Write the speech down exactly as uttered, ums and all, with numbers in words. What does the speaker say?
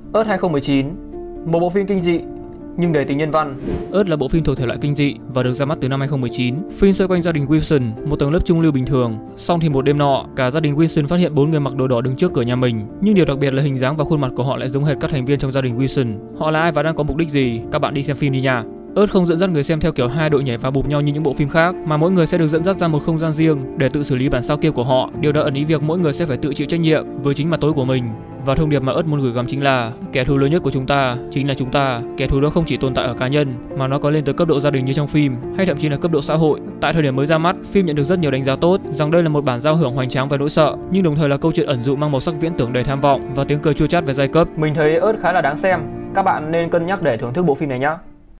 Ớt hai không một chín, một bộ phim kinh dị nhưng đầy tính nhân văn. Ớt là bộ phim thuộc thể loại kinh dị và được ra mắt từ năm hai không một chín. Phim xoay quanh gia đình Wilson, một tầng lớp trung lưu bình thường. Song thì một đêm nọ, cả gia đình Wilson phát hiện bốn người mặc đồ đỏ đứng trước cửa nhà mình. Nhưng điều đặc biệt là hình dáng và khuôn mặt của họ lại giống hệt các thành viên trong gia đình Wilson. Họ là ai và đang có mục đích gì? Các bạn đi xem phim đi nha. Ớt không dẫn dắt người xem theo kiểu hai đội nhảy và bụp nhau như những bộ phim khác, mà mỗi người sẽ được dẫn dắt ra một không gian riêng để tự xử lý bản sao kia của họ. Điều đó ẩn ý việc mỗi người sẽ phải tự chịu trách nhiệm với chính mặt tối của mình. Và thông điệp mà Ớt muốn gửi gắm chính là kẻ thù lớn nhất của chúng ta chính là chúng ta. Kẻ thù đó không chỉ tồn tại ở cá nhân mà nó có lên tới cấp độ gia đình như trong phim, hay thậm chí là cấp độ xã hội. Tại thời điểm mới ra mắt, phim nhận được rất nhiều đánh giá tốt rằng đây là một bản giao hưởng hoành tráng về nỗi sợ, nhưng đồng thời là câu chuyện ẩn dụ mang màu sắc viễn tưởng đầy tham vọng và tiếng cười chua chát về giai cấp. Mình thấy Ớt khá là đáng xem. Các bạn nên cân nhắc để thưởng thức bộ phim này nhé.